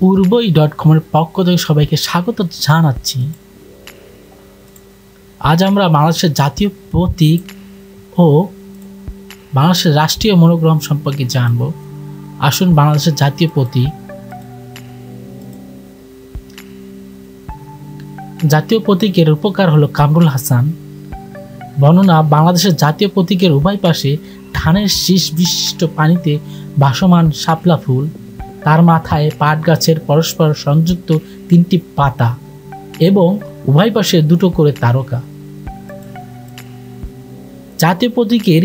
পূর্বই.com-এর পক্ষ থেকে সবাইকে স্বাগত জানাচ্ছি। আজ আমরা বাংলাদেশের জাতীয় প্রতীক ও বাংলাদেশের রাষ্ট্রীয় মনোগ্রাম সম্পর্কে জানব। আসুন বাংলাদেশের জাতীয় প্রতীক। জাতীয় প্রতীকের রূপকার হলো কামরুল হাসান। বর্ণনা: বাংলাদেশের জাতীয় প্রতীকের উভয় পাশে ধানের শীষ বিশিষ্ট পানিতে ভাসমান শাপলা ফুল, তার মাথায় পাট গাছের পরস্পর সংযুক্ত 3টি পাতা এবং উভয় পাশে 2টো করে তারকা। জাতীয় প্রতীকের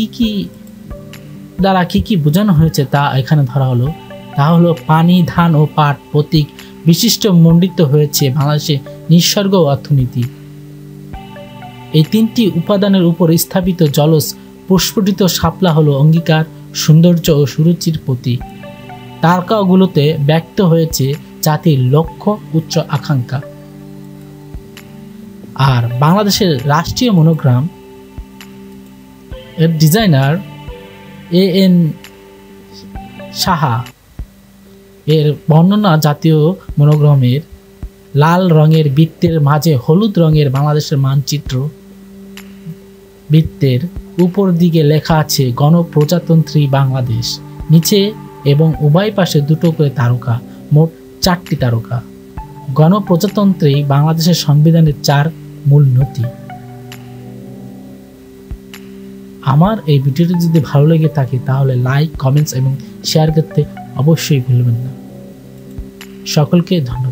দ্বারা কি বোঝানো হয়েছে তা এখানে ধরা হলো। তা হলো পানি, ধান ও পাট প্রতীক বিশিষ্ট মণ্ডিত হয়েছে বাংলাদেশের নিসর্গ ও অর্থনীতি। এই 3টি উপাদানের উপর স্থাপিত জলজ প্রস্ফুটিত শাপলা হলো অঙ্গীকার, সৌন্দর্য ও সুরুচির প্রতীক। তারকাগুলোতে ব্যক্ত হয়েছে জাতির লক্ষ্য, উচ্চ আকাঙ্ক্ষা। আর বাংলাদেশের রাষ্ট্রীয় মনোগ্রাম এর ডিজাইনার AN সাহা। এর বর্ণনা: জাতীয় মনোগ্রামের লাল রঙের বৃত্তের মাঝে হলুদ রঙের বাংলাদেশের মানচিত্র। বৃত্তের উপর দিকে লেখা আছে গণপ্রজাতন্ত্রী বাংলাদেশ। নিচে এবং উভয় পাশে 2টো করে তারকা, মোট 4টি তারকা। গণপ্রজাতন্ত্রী বাংলাদেশের সংবিধানের 4 মূল নথি। আমার এই ভিডিওটি যদি ভালো লেগে থাকে তাহলে লাইক, কমেন্টস এবং শেয়ার করতে অবশ্যই ভুলবেন না। সকলকে ধন্যবাদ।